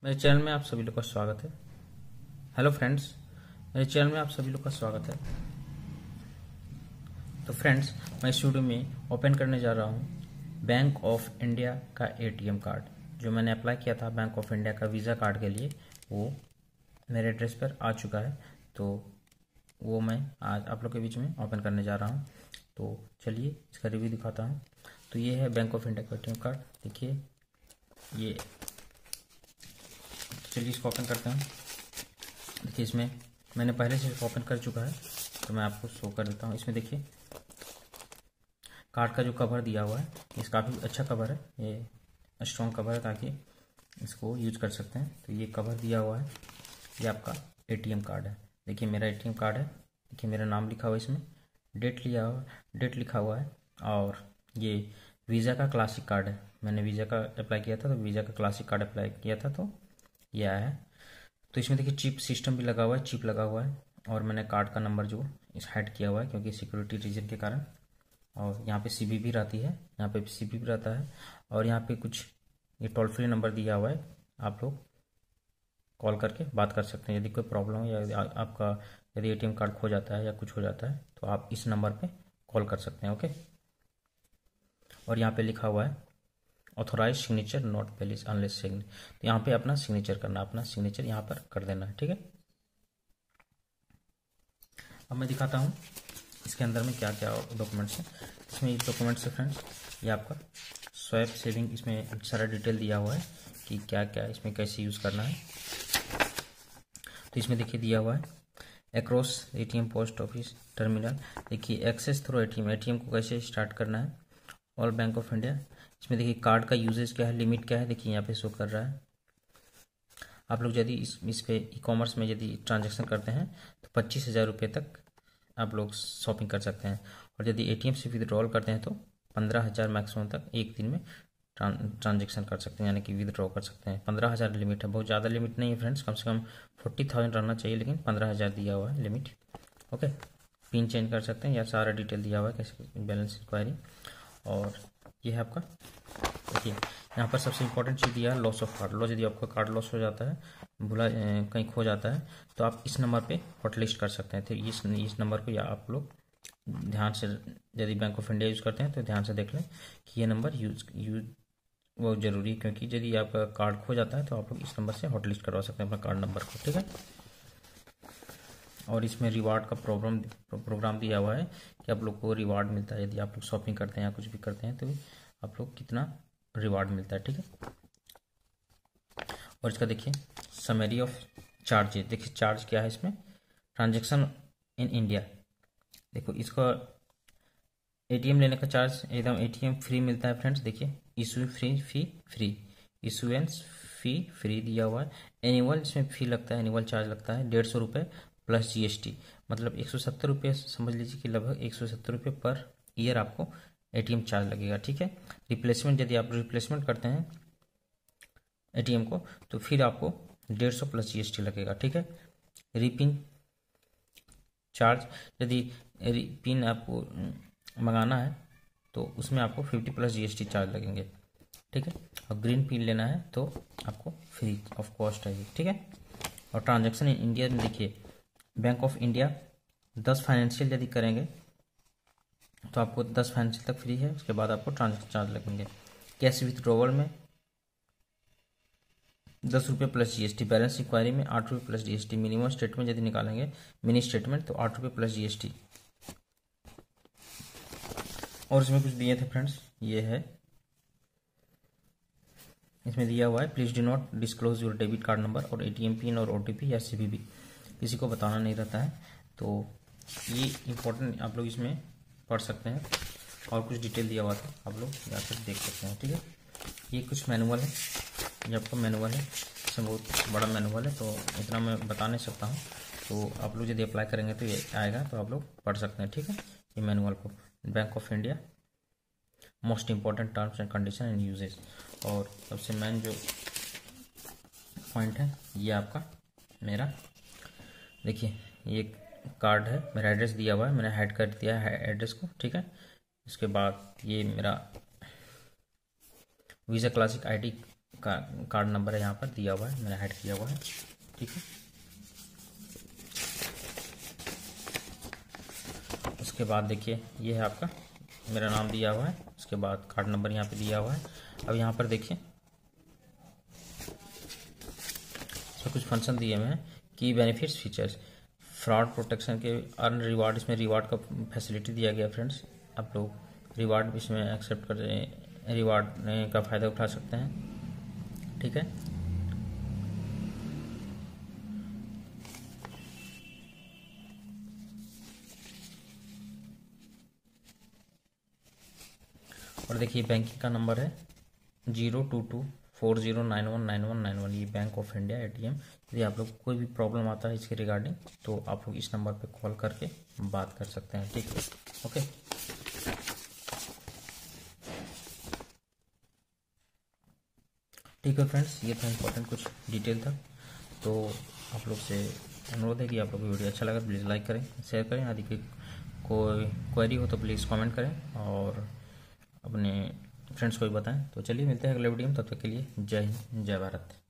मेरे चैनल में आप सभी लोग का स्वागत है। हेलो फ्रेंड्स, मेरे चैनल में आप सभी लोग का स्वागत है। तो फ्रेंड्स, मैं इस वीडियो में ओपन करने जा रहा हूँ बैंक ऑफ इंडिया का एटीएम कार्ड। जो मैंने अप्लाई किया था बैंक ऑफ इंडिया का वीज़ा कार्ड के लिए, वो मेरे एड्रेस पर आ चुका है। तो वो मैं आज आप लोग के बीच में ओपन करने जा रहा हूँ। तो चलिए इसका रिव्यू दिखाता हूँ। तो ये है बैंक ऑफ इंडिया का एटीएम कार्ड। देखिए ये, चलिए इसको ओपन करते हैं। देखिए इसमें मैंने पहले से ओपन कर चुका है, तो मैं आपको शो कर देता हूँ। इसमें देखिए कार्ड का जो कवर दिया हुआ है, इस काफ़ी अच्छा कवर है, ये स्ट्रॉन्ग कवर है ताकि इसको यूज कर सकते हैं। तो ये कवर दिया हुआ है, ये आपका एटीएम कार्ड है। देखिए मेरा एटीएम कार्ड है, देखिए मेरा नाम लिखा हुआ है, इसमें डेट लिखा हुआ है। और ये वीज़ा का क्लासिक कार्ड है। मैंने वीज़ा का अप्लाई किया था, तो वीज़ा का क्लासिक कार्ड अप्लाई किया था, तो ये आया है। तो इसमें देखिए चिप सिस्टम भी लगा हुआ है, चिप लगा हुआ है। और मैंने कार्ड का नंबर जो इस हाइड किया हुआ है क्योंकि सिक्योरिटी रीजन के कारण। और यहाँ पे सीवीवी रहती है, यहाँ पे सीवीवी रहता है। और यहाँ पे कुछ ये टोल फ्री नंबर दिया हुआ है, आप लोग कॉल करके बात कर सकते हैं। यदि कोई प्रॉब्लम हो या आपका यदि एटीएम कार्ड खो जाता है या कुछ हो जाता है, तो आप इस नंबर पे कॉल कर सकते हैं। ओके। और यहाँ पे लिखा हुआ है authorised signature not valid unless sign. तो यहाँ पे अपना सिग्नेचर करना, अपना सिग्नेचर यहाँ पर कर देना है। ठीक है। अब मैं दिखाता हूँ इसके अंदर में क्या क्या डॉक्यूमेंट्स हैं। इसमें ये डॉक्यूमेंट्स है फ्रेंड्स, ये आपका स्वैप सेविंग, इसमें सारा डिटेल दिया हुआ है कि क्या क्या इसमें कैसे यूज़ करना है। तो इसमें देखिए दिया हुआ है across ATM post office terminal. देखिए एक्सेस थ्रू एटीएम को कैसे स्टार्ट करना है। ऑल बैंक ऑफ इंडिया, इसमें देखिए कार्ड का यूजेज क्या है, लिमिट क्या है, देखिए यहाँ पे शो कर रहा है। आप लोग यदि इस पे ई कॉमर्स में यदि ट्रांजैक्शन करते हैं तो 25,000 रुपये तक आप लोग शॉपिंग कर सकते हैं। और यदि एटीएम से विदड्रॉल करते हैं तो 15,000 मैक्सिमम तक एक दिन में ट्रांजेक्शन कर सकते हैं, यानी कि विदड्रॉ कर सकते हैं। 15,000 लिमिट है, बहुत ज़्यादा लिमिट नहीं है फ्रेंड्स, कम से कम 40,000 रहना चाहिए, लेकिन 15,000 दिया हुआ है लिमिट। ओके। पिन चेंज कर सकते हैं, या सारा डिटेल दिया हुआ है कैसे बैलेंस इंक्वायरी। और ये है आपका, देखिए यहाँ पर सबसे इंपॉर्टेंट चीज़ दिया है लॉस ऑफ कार्ड। लॉस, यदि आपका कार्ड लॉस हो जाता है, कहीं खो जाता है, तो आप इस नंबर पे हॉटलिस्ट कर सकते हैं। तो इस नंबर को या आप लोग ध्यान से, यदि बैंक ऑफ इंडिया यूज़ करते हैं तो ध्यान से देख लें कि ये नंबर यूज बहुत ज़रूरी है, क्योंकि यदि आपका कार्ड खो जाता है तो आप लोग इस नंबर से हॉटलिस्ट करवा सकते हैं अपना कार्ड नंबर को। ठीक है। और इसमें रिवार्ड का प्रोग्राम दिया हुआ है कि आप लोग को रिवार्ड मिलता है, यदि आप लोग शॉपिंग करते हैं या कुछ भी करते हैं तो आप लोग कितना रिवार्ड मिलता है। ठीक है। और इसका देखिए समरी ऑफ चार्जेस, देखिए चार्ज क्या है इसमें। ट्रांजैक्शन इन इंडिया, देखो इसका एटीएम लेने का चार्ज एकदम एटीएम फ्री मिलता है फ्रेंड्स। देखिए issue free, issuance fee free दिया हुआ है। एनुअल इसमें फी लगता है, एनुअल चार्ज लगता है 150 रुपये प्लस जीएसटी, मतलब 170 रुपये समझ लीजिए कि लगभग 170 रुपये पर ईयर आपको एटीएम चार्ज लगेगा। ठीक है। रिप्लेसमेंट, यदि आप रिप्लेसमेंट करते हैं एटीएम को तो फिर आपको 150 प्लस जीएसटी लगेगा। ठीक है। रिपिन चार्ज, यदि पिन आपको मंगाना है तो उसमें आपको 50 प्लस जीएसटी चार्ज लगेंगे। ठीक है। और ग्रीन पिन लेना है तो आपको फ्री ऑफ कॉस्ट है। ठीक है। और ट्रांजैक्शन इन इंडिया में देखिए बैंक ऑफ इंडिया 10 फाइनेंशियल यदि करेंगे तो आपको 10 फाइनेंशियल तक फ्री है, उसके बाद आपको ट्रांजैक्शन चार्ज लगेंगे। कैश विथड्रॉवल में 10 रुपये प्लस जीएसटी, बैलेंस इंक्वायरी में 8 रुपये प्लस जीएसटी, मिनिमम स्टेटमेंट यदि निकालेंगे मिनी स्टेटमेंट तो 8 रुपये प्लस जीएसटी। और इसमें कुछ दिए थे फ्रेंड्स, ये है इसमें दिया हुआ है please do not disclose your debit card number और एटीएम पिन और ओटीपी या सीवीवी, किसी को बताना नहीं रहता है। तो ये इंपॉर्टेंट आप लोग इसमें पढ़ सकते हैं। और कुछ डिटेल दिया हुआ था, आप लोग जाकर देख सकते हैं। ठीक है। ये कुछ मैनुअल है, ये आपका मैनुअल है, इसमें बहुत बड़ा मैनुअल है, तो इतना मैं बता नहीं सकता हूँ। तो आप लोग यदि अप्लाई करेंगे तो ये आएगा, तो आप लोग पढ़ सकते हैं। ठीक है। ये मैनुअल को bank of India most important terms and condition and usages. और सबसे मेन जो पॉइंट है ये आपका मेरा, देखिए ये कार्ड है, मेरा एड्रेस दिया हुआ है, मैंने हाइड कर दिया है एड्रेस को। ठीक है। इसके बाद ये मेरा Visa classic ID card number है यहाँ पर दिया हुआ है, मैंने ऐड किया हुआ है। ठीक है, उसके बाद देखिए ये है आपका, मेरा नाम दिया हुआ है, उसके बाद कार्ड नंबर यहाँ पे दिया हुआ है। अब यहाँ पर देखिए इसमें कुछ फंक्शन दिए हुए हैं कि बेनिफिट्स फीचर्स, फ्रॉड प्रोटेक्शन के, अर्न रिवार्ड, इसमें रिवार्ड का फैसिलिटी दिया गया फ्रेंड्स। आप लोग रिवार्ड इसमें एक्सेप्ट कर, रिवार्ड का फ़ायदा उठा सकते हैं। ठीक है, और देखिए बैंकिंग का नंबर है 02240919191, ये बैंक ऑफ इंडिया ATM। यदि आप लोग कोई भी प्रॉब्लम आता है इसके रिगार्डिंग तो आप लोग इस नंबर पे कॉल करके बात कर सकते हैं। ठीक है, ओके। ठीक है फ्रेंड्स, ये था इम्पोर्टेंट कुछ डिटेल था। तो आप लोग से अनुरोध है कि आप लोग को वीडियो अच्छा लगा तो प्लीज़ लाइक करें, शेयर करें। यदि कोई क्वेरी हो तो प्लीज़ कमेंट करें और अपने फ्रेंड्स को भी बताएं। तो चलिए मिलते हैं अगले वीडियो में, तब तक के लिए जय हिंद, जय भारत।